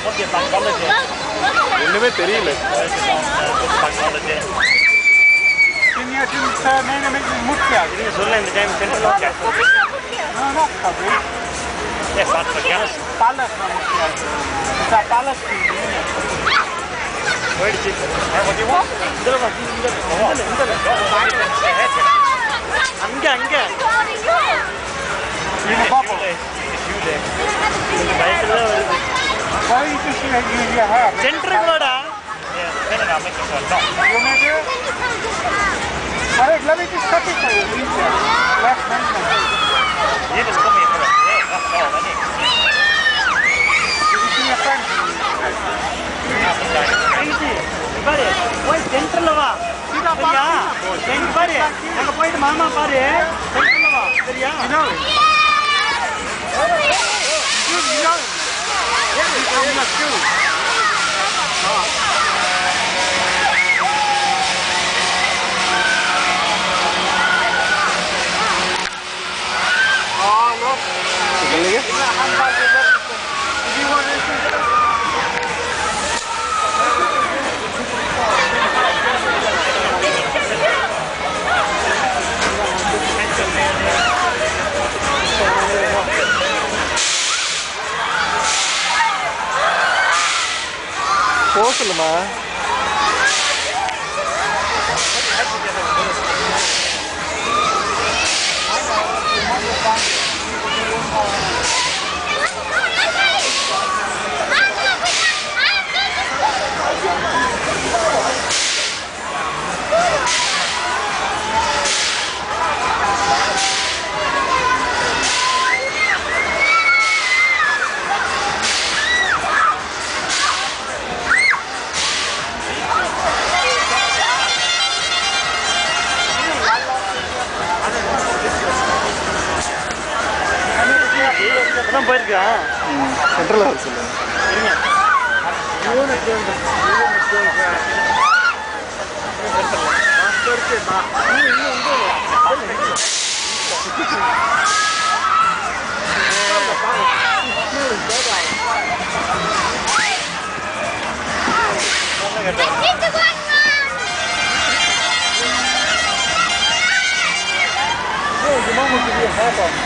Okay, Bangladesh. ஒண்ணுமே தெரியல. Bangladesh. Dünyasının sağlayana mecbur mutlu. Ini soalnya ini time center loket. No, tabii. Farklı gas. Palas na mutlu. Sa palas değil. Where is it? What do you want? Indra bak, Indra. Anga. Yine baba. Why is this like you have? Center kuda. Yes, I make it. No. You make it? Alright, let me just cut it for you. Last minute. Ye to come here. You see your friend? Easy. Pare. Why center lava? Sida சரியா? எங்க பாரு. அங்க போயிட்டு மாமா பாரு. center lava. சரியா? You know it. You know it. Yeah, it's on your shoe. Oh, look. சொல்லுங்க. போகலமா அதான் போயிருக்கா சென்ட்ரல் ஹவுஸ் சொல்லுங்க Hey, the moment to be a half